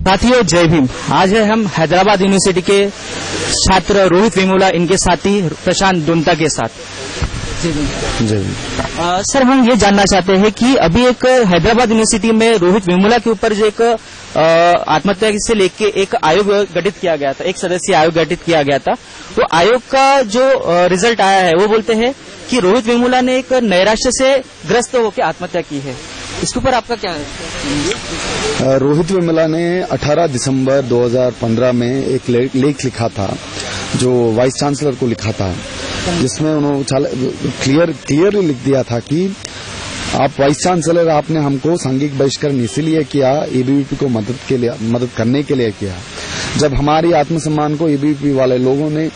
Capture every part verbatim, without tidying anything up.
साथियों जय भीम। आज है हम हैदराबाद यूनिवर्सिटी के छात्र रोहित वेमुला इनके साथी प्रशांत डोंता के साथ। जय भीम। जय भीम। सर हम ये जानना चाहते हैं कि अभी एक हैदराबाद यूनिवर्सिटी में रोहित वेमुला के ऊपर जो एक आत्महत्या से लेके एक आयोग गठित किया गया था, एक सदस्यीय आयोग गठित किया गया था। वो आयोग का जो रिजल्ट आया है वो बोलते हैं कि रोहित वेमुला ने एक नैराश्य से ग्रस्त होकर आत्महत्या की है। इसके ऊपर आपका क्या है? रोहित वेमुला ने अठारह दिसंबर दो हज़ार पंद्रह में एक लेख लिखा था जो वाइस चांसलर को लिखा था, जिसमें उन्होंने क्लियर क्लियरली लिख दिया था कि आप वाइस चांसलर, आपने हमको सांघिक बहिष्करण इसीलिए किया, एबीवीपी को मदद के लिए मदद करने के लिए किया। जब हमारी आत्मसम्मान को एबीवीपी वाले लोगों ने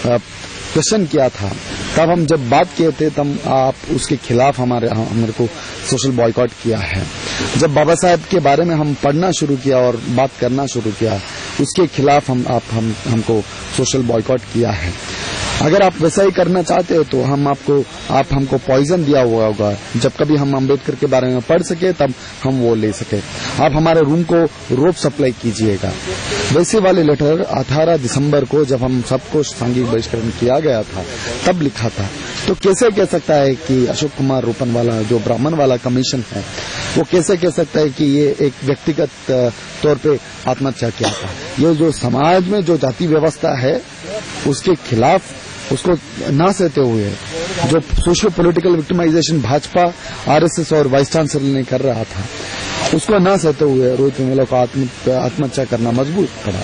क्वेश्चन किया था, तब हम जब बात किए थे तब आप उसके खिलाफ हमारे हमारे को सोशल बॉयकॉट किया है। जब बाबा साहब के बारे में हम पढ़ना शुरू किया और बात करना शुरू किया, उसके खिलाफ हम आप हम हमको सोशल बॉयकॉट किया है। अगर आप वैसा ही करना चाहते हो तो हम आपको आप हमको पॉइजन दिया हुआ होगा, जब कभी हम अम्बेडकर के बारे में पढ़ सके तब हम वो ले सके। आप हमारे रूम को रोप सप्लाई कीजिएगा। वैसे वाले लेटर अठारह दिसंबर को जब हम सबको सांघिक बहिष्करण किया गया था तब लिखा था। तो कैसे कह सकता है कि अशोक कुमार रूपन वाला जो ब्राह्मण वाला कमीशन है, वो कैसे कह सकता है कि ये एक व्यक्तिगत तौर पे आत्महत्या किया था? ये जो समाज में जो जाति व्यवस्था है उसके खिलाफ उसको ना सहते हुए जो socio political victimisation Bhajpa, RSS और वाइस चांसलर ने कर रहा था, उसको ना सहते हुए रोहित वेमुला को आत्महत्या करना मजबूर पड़ा।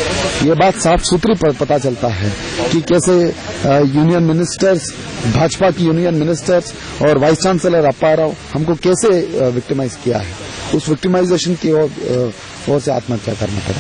ये बात साफ सुथरी पता चलता है कि कैसे यूनियन मिनिस्टर्स, भाजपा की यूनियन मिनिस्टर्स और वाइस चांसलर अप्पा राव हमको कैसे विक्टिमाइज किया है। उस विक्टिमाइजेशन की ओर से आत्महत्या करना पड़ा।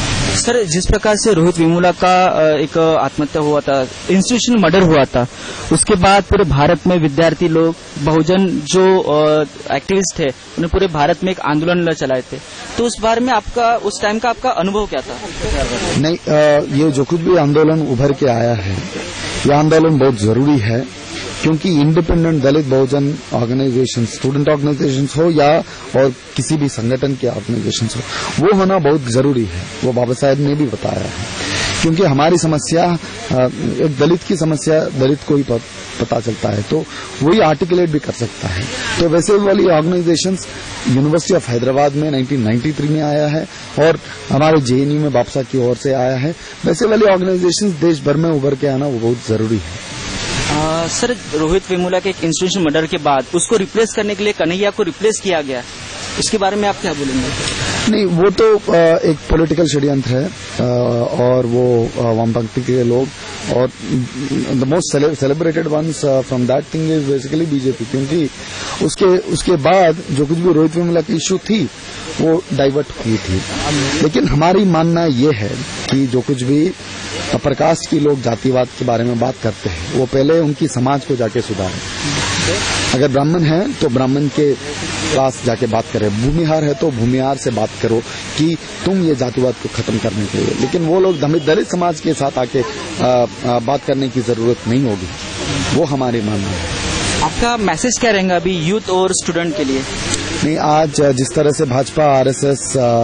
सर जिस प्रकार से रोहित वेमुला का एक आत्महत्या हुआ था, इंस्टीट्यूशन मर्डर हुआ था, उसके बाद पूरे भारत में विद्यार्थी लोग, बहुजन जो एक्टिविस्ट थे, उन्हें पूरे भारत में एक आंदोलन चलाए थे। तो उस बारे में आपका उस टाइम का आपका अनुभव क्या था? नहीं, आ, ये जो कुछ भी आंदोलन उभर के आया है, यह आंदोलन बहुत जरूरी है, क्योंकि independent Dalit Bahujan organisation, student organisation हो या और किसी भी संगठन के ऑर्गेनाइजेशन हो, वो होना बहुत जरूरी है। वो बाबा साहब ने भी बताया है, क्योंकि हमारी समस्या, एक दलित की समस्या दलित को ही पता चलता है तो वही आर्टिकुलेट भी कर सकता है। तो वैसे वाली ऑर्गेनाइजेशंस यूनिवर्सिटी ऑफ हैदराबाद में नाइनटीन नाइंटी थ्री में आया है और हमारे जेएनयू में बापसा की ओर से आया है। वैसे वाली ऑर्गेनाइजेशंस देश भर में उभर के आना वो बहुत जरूरी है। आ, सर रोहित वेमुला के एक इंस्टीट्यूशन मर्डर के बाद उसको रिप्लेस करने के लिए कन्हैया को रिप्लेस किया गया, इसके बारे में आप क्या बोलेंगे? नहीं, वो तो एक पॉलिटिकल षड्यंत्र है और वो वामपंथी के लोग और the most celebrated ones from that thing is basically BJP, क्योंकि उसके उसके बाद जो कुछ भी रोहित वेमुला की इश्यू थी वो डाइवर्ट हुई थी। लेकिन हमारी मानना ये है कि जो कुछ भी प्रकाश की लोग जातिवाद के बारे में बात करते हैं, वो पहले उनकी समाज को जाके सुधारें। अगर ब्राह्मण है तो ब्राह्मण के पास जाके बात करें, भूमिहार है तो भूमिहार से बात करो कि तुम ये जातिवाद को खत्म करने के लिए। लेकिन वो लोग दलित समाज के साथ आके आ, आ, बात करने की जरूरत नहीं होगी, वो हमारी मानना है। आपका मैसेज क्या रहेगा अभी यूथ और स्टूडेंट के लिए? नहीं, आज जिस तरह से भाजपा, आरएसएस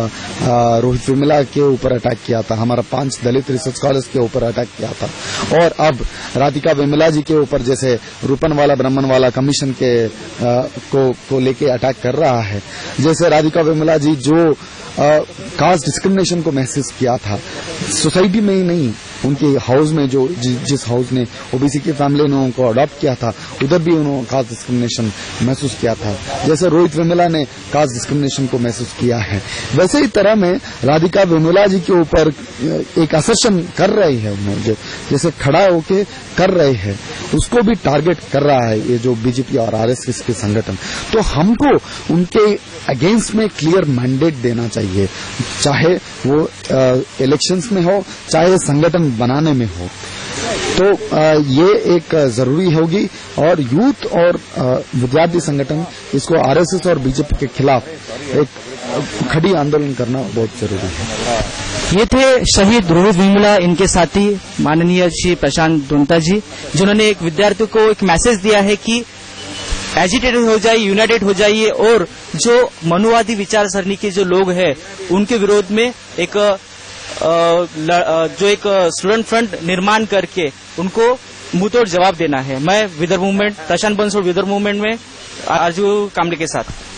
रोहित वेमुला के ऊपर अटैक किया था, हमारा पांच दलित रिसर्च स्कॉलर्स के ऊपर अटैक किया था, और अब राधिका वेमुला जी के ऊपर जैसे रूपन वाला ब्राह्मण वाला कमीशन के आ, को, को लेके अटैक कर रहा है, जैसे राधिका वेमुला जी जो कास्ट डिस्क्रिमिनेशन को महसूस किया था, सोसाइटी में ही नहीं, उनके हाउस में जो जि, जिस हाउस ने ओबीसी की फैमिली ने उनको अडॉप्ट किया था, उधर भी उन्होंने कास्ट डिस्क्रिमिनेशन महसूस किया था। जैसे रोहित वेमुला ने कास्ट डिस्क्रिमिनेशन को महसूस किया है, वैसे ही तरह में राधिका वेमुला जी के ऊपर एक असर्शन कर रही है, उन्होंने जैसे खड़ा होके कर रहे हैं, उसको भी टारगेट कर रहा है ये जो बीजेपी और आरएसएस के संगठन। तो हमको उनके अगेंस्ट में क्लियर मैंडेट देना चाहिए, चाहे वो इलेक्शंस में हो, चाहे संगठन बनाने में हो। तो आ, ये एक जरूरी होगी और यूथ और आ, विद्यार्थी संगठन इसको आरएसएस और बीजेपी के खिलाफ एक खड़ी आंदोलन करना बहुत जरूरी है। ये थे शहीद रोहित वेमुला, इनके साथी माननीय श्री प्रशांत डोंता जी, जिन्होंने एक विद्यार्थी को एक मैसेज दिया है कि एजिटेटेड हो जाइए, यूनाइटेड हो जाइए और जो मनुवादी विचारसरणी के जो लोग हैं उनके विरोध में एक जो एक स्टूडेंट फ्रंट निर्माण करके उनको मुंहतोड़ जवाब देना है। मैं विदर्भ मूवमेंट, प्रशांत बंसोड़ विदर्भ मूवमेंट में आरजू कामले के साथ।